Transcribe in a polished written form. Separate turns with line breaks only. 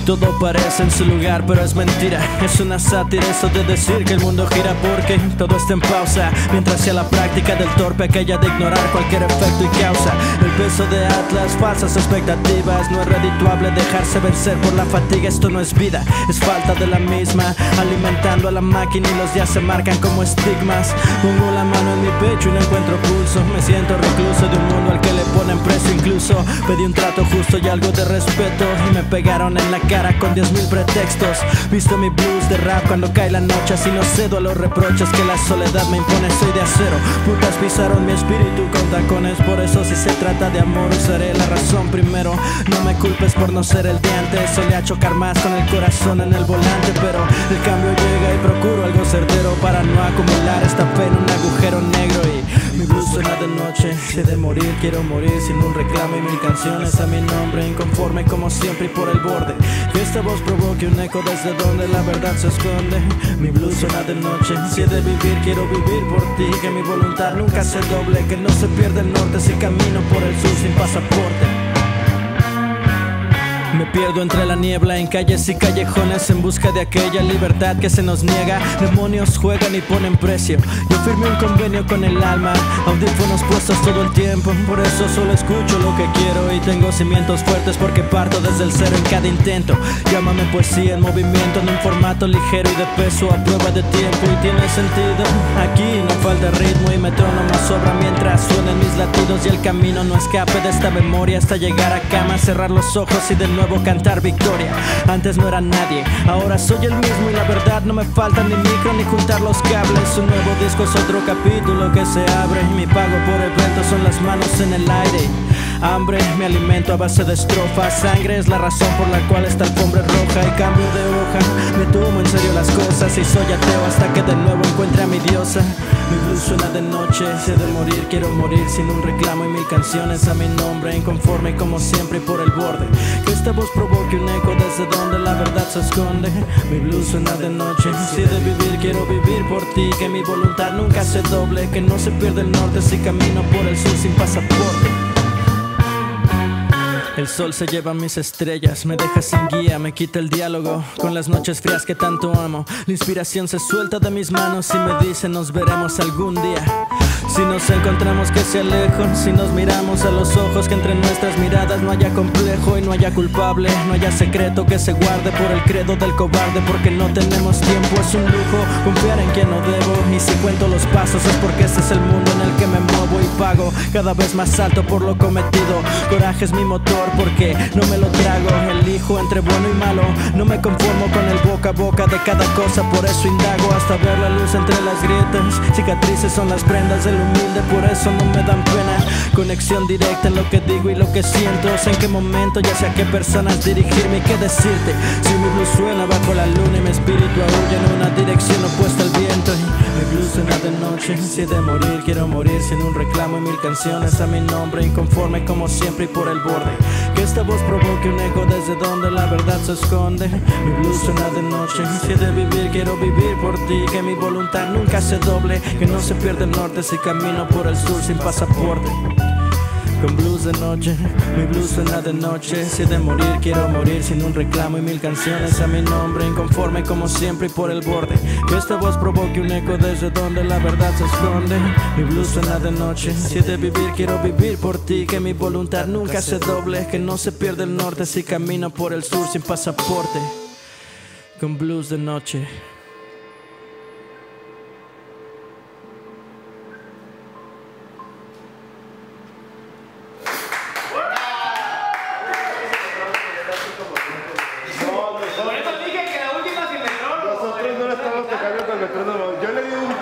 Todo parece en su lugar, pero es mentira. Es una sátira eso de decir que el mundo gira porque todo está en pausa, mientras sea la práctica del torpe aquella de ignorar cualquier efecto y causa. El peso de Atlas, falsas expectativas. No es redituable dejarse vencer por la fatiga. Esto no es vida, es falta de la misma, alimentando a la máquina y los días se marcan como estigmas. Pongo la mano en mi pecho y no encuentro pulso. Me siento recluso de un mundo al que le ponen precio. Incluso pedí un trato justo y algo de respeto y me pegaron en la cara con 10.000 pretextos. Visto mi blues de rap cuando cae la noche, así no cedo a los reproches que la soledad me impone. Soy de acero, putas pisaron mi espíritu con tacones. Por eso si se trata de amor usaré la razón primero. No me culpes por no ser el de antes. Solía chocar más con el corazón en el volante, pero el cambio llega y procuro algo certero para no acumular esta pena en un agujero negro. Y mi blues suena de noche. Si he de morir quiero morir sin un reclamo y 1000 canciones a mi nombre, inconforme como siempre y por el borde. Que esta voz provoque un eco desde donde la verdad se esconde. Mi blues suena de noche. Si he de vivir quiero vivir por ti, que mi voluntad nunca se doble, que no se pierda el norte si camino por el sur sin pasaporte. Me pierdo entre la niebla en calles y callejones en busca de aquella libertad que se nos niega. Demonios juegan y ponen precio. Yo firmé un convenio con el alma, audífonos puestos todo el tiempo. Por eso solo escucho lo que quiero y tengo cimientos fuertes porque parto desde el cero en cada intento. Llámame poesía en movimiento, en un formato ligero y de peso a prueba de tiempo. Y tiene sentido, aquí no falta ritmo y metrónomo sobra mientras suenan mis latidos. Y el camino no escape de esta memoria hasta llegar a cama, cerrar los ojos y de nuevo cantar victoria. Antes no era nadie, ahora soy el mismo y la verdad no me falta ni micro ni juntar los cables. Un nuevo disco es otro capítulo que se abre y mi pago por evento son las manos en el aire. Hambre, me alimento a base de estrofas. Sangre es la razón por la cual esta alfombra es roja y cambio de hoja. Me tomo en serio las cosas y soy ateo hasta que de nuevo encuentre a mi diosa. Mi blues suena de noche, si he de morir quiero morir sin un reclamo y 1000 canciones a mi nombre, inconforme como siempre y por el borde. Que esta voz provoque un eco desde donde la verdad se esconde. Mi blues suena de noche. Si he de vivir quiero vivir por ti, que mi voluntad nunca se doble, que no se pierda el norte si camino por el sur sin pasaporte. El sol se lleva mis estrellas, me deja sin guía, me quita el diálogo con las noches frías que tanto amo. La inspiración se suelta de mis manos y me dice nos veremos algún día. Si nos encontramos que se alejan, si nos miramos a los ojos, que entre nuestras miradas no haya complejo y no haya culpable, no haya secreto que se guarde por el credo del cobarde, porque no tenemos tiempo, es un lujo confiar en quien no debo. Y si cuento los pasos es porque este es el mundo en el que me muevo y pago cada vez más alto por lo cometido. Coraje es mi motor porque no me lo trago, elijo entre bueno y malo, no me conformo con el boca a boca de cada cosa, por eso indago hasta ver la luz entre las grietas. Cicatrices son las prendas del humilde, por eso no me dan pena. Conexión directa en lo que digo y lo que siento, sé en qué momento, ya sé a qué personas dirigirme y qué decirte. Si mi blues suena bajo la luna y mi espíritu aúlla en una dirección opuesta al viento. Mi blues suena de noche, si he de morir quiero morir sin un reclamo y 1000 canciones a mi nombre, inconforme como siempre y por el borde. Que esta voz provoque un eco desde donde la verdad se esconde. Mi blues suena de noche, si he de vivir quiero vivir por ti, que mi voluntad nunca se doble, que no se pierda el norte si camino por el sur sin pasaporte. Con blues de noche, mi blues suena de noche. Si he de morir quiero morir sin un reclamo y 1000 canciones a mi nombre, inconforme como siempre y por el borde. Que esta voz provoque un eco desde donde la verdad se esconde. Mi blues suena de noche. Si he de vivir quiero vivir por ti, que mi voluntad nunca se doble, que no se pierda el norte si camino por el sur sin pasaporte. Con blues de noche.
Nosotros no le estamos tocando con el metrónomo. Yo le di un